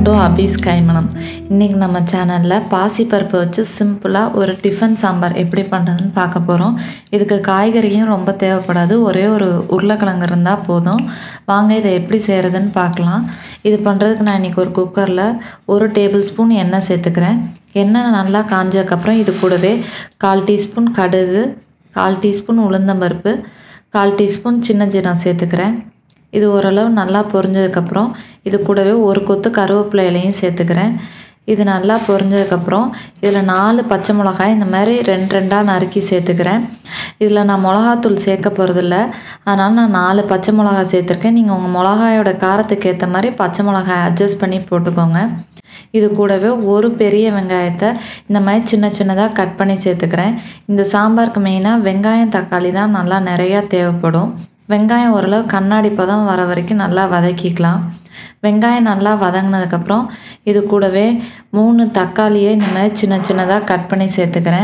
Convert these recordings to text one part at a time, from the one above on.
to Abhi's Kaimanam. இன்னைக்கு நம்ம சேனல்ல பாசிப்பருப்பு வச்சு சிம்பிளா ஒரு டிஃபன் சாம்பார் எப்படி பண்றதுன்னு பார்க்க போறோம். இதுக்கு காய்கறியும் ரொம்ப தேவைப்படாது. ஒரே ஒரு உருளைக்கிழங்கு இருந்தா போதும். வாங்க இதை எப்படி செய்யறதுன்னு பார்க்கலாம். இது பண்றதுக்கு நான் இன்னைக்கு ஒரு குக்கர்ல 1 டேபிள்ஸ்பூன் எண்ணெய் சேர்த்துக்கிறேன். எண்ணெய் நல்லா காஞ்சதுக்கு அப்புறம் இது கூடவே 1/4 டீஸ்பூன் கடுகு, 1/4 டீஸ்பூன் உளுந்தம்பருப்பு, 1/4 டீஸ்பூன் சின்ன ஜீரகம் சேர்த்துக்கிறேன். இது ஓரளவு நல்லா பொரிஞ்சதுக்கப்புறம் இது கூடவே ஒரு கொத்து கருவேப்பிலை இலையும் சேர்த்துக்கிறேன். இது நல்லா பொரிஞ்சதுக்கப்புறம் இதில் 4 பச்சை மிளகாய் இந்த மாதிரி 2 நறுக்கி சேர்த்துக்கிறேன். இதில் நான் மிளகாத்தூள் சேர்க்க போகிறதில்ல, அதனால் நான் 4 பச்சை மிளகாய் சேர்த்துருக்கேன். நீங்கள் உங்கள் மிளகாயோட காரத்துக்கு ஏற்ற மாதிரி பச்சை மிளகாய் அட்ஜஸ்ட் பண்ணி போட்டுக்கோங்க. இது கூடவே ஒரு பெரிய வெங்காயத்தை இந்த மாதிரி சின்ன சின்னதாக கட் பண்ணி சேர்த்துக்கிறேன். இந்த சாம்பாருக்கு மெயினாக வெங்காயம் தக்காளி தான் நல்லா நிறையா தேவைப்படும். வெங்காயம் ஓரளவு கண்ணாடி பதம் வர வரைக்கும் நல்லா வதக்கிக்கலாம். வெங்காயம் நல்லா வதங்கினதுக்கப்புறம் இது கூடவே 3 தக்காளியை இந்த மாதிரி சின்ன சின்னதாக கட் பண்ணி சேர்த்துக்கிறேன்.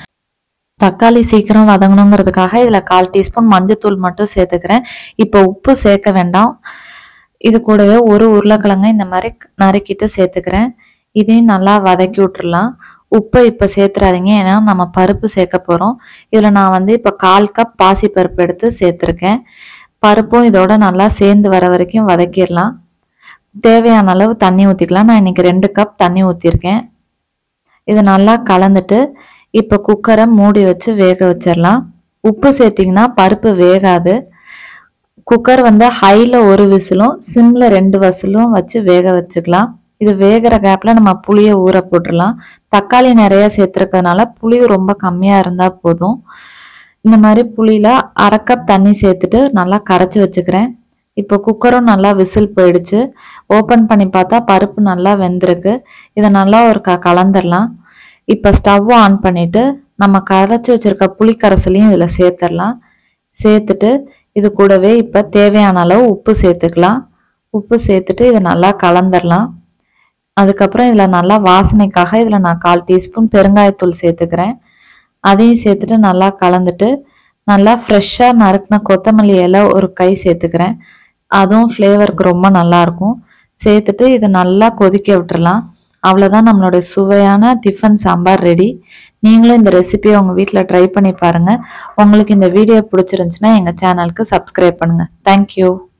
தக்காளி சீக்கிரம் வதங்கணுங்கிறதுக்காக இதில் 1/4 டீஸ்பூன் மஞ்சத்தூள் மட்டும் சேர்த்துக்கிறேன். இப்போ உப்பு சேர்க்க வேண்டாம். இது கூடவே ஒரு உருளைக்கிழங்கை இந்த மாதிரி நறுக்கிட்டு சேர்த்துக்கிறேன். இதையும் நல்லா வதக்கி விட்டுறலாம். உப்பை இப்போ சேர்த்துறாதீங்க, ஏன்னா நம்ம பருப்பு சேர்க்க போகிறோம். இதில் நான் இப்போ 1/4 கப் பாசி பருப்பு எடுத்து சேர்த்துருக்கேன். பருப்பும் இதோட நல்லா சேர்ந்து வர வரைக்கும் வதக்கிடலாம். தேவையான அளவு தண்ணி ஊற்றிக்கலாம். நான் இன்னைக்கு 2 கப் தண்ணி ஊற்றிருக்கேன். இது நல்லா கலந்துட்டு இப்போ குக்கரை மூடி வச்சு வேக வச்சிடலாம். உப்பு சேர்த்திங்கன்னா பருப்பு வேகாது. குக்கர் ஹையில் 1 விசிலும் சிம்மில் 2 விசிலும் வச்சு வேக வச்சுக்கலாம். இது வேகிற கேப்பில் நம்ம புளியை ஊற போட்டுடலாம். தக்காளி நிறைய சேர்த்துருக்கிறதுனால புளி ரொம்ப கம்மியாக இருந்தால் போதும். இந்த மாதிரி புளியில் 1/2 கப் தண்ணி சேர்த்துட்டு நல்லா கரைச்சி வச்சுக்கிறேன். இப்போ குக்கரும் நல்லா விசில் போயிடுச்சு. ஓப்பன் பண்ணி பார்த்தா பருப்பு நல்லா வெந்திருக்கு. இதை நல்லா ஒரு கலந்துடலாம். இப்போ ஸ்டவ் ஆன் பண்ணிவிட்டு நம்ம கரைச்சி வச்சுருக்க புளி கரைசலையும் இதில் சேர்த்துடலாம். சேர்த்துட்டு இது கூடவே இப்போ தேவையான அளவு உப்பு சேர்த்துக்கலாம். உப்பு சேர்த்துட்டு இதை நல்லா கலந்துடலாம். அதுக்கப்புறம் இதில் நல்லா வாசனைக்காக இதில் நான் 1/4 டீஸ்பூன் பெருங்காயத்தூள் சேர்த்துக்கிறேன். அதையும் சேர்த்துட்டு நல்லா கலந்துட்டு நல்லா ஃப்ரெஷ்ஷாக நறுக்கின கொத்தமல்லி இலை ஒரு கை சேர்த்துக்கிறேன். அதுவும் ஃப்ளேவருக்கு ரொம்ப நல்லாயிருக்கும். சேர்த்துட்டு இதை நல்லா கொதிக்க விட்டுறலாம். அவ்வளோதான், நம்மளுடைய சுவையான டிஃபன் சாம்பார் ரெடி. நீங்களும் இந்த ரெசிபியை உங்கள் வீட்டில் ட்ரை பண்ணி பாருங்கள். உங்களுக்கு இந்த வீடியோ பிடிச்சிருந்துச்சுன்னா எங்கள் சேனலுக்கு சப்ஸ்கிரைப் பண்ணுங்கள். தேங்க்யூ.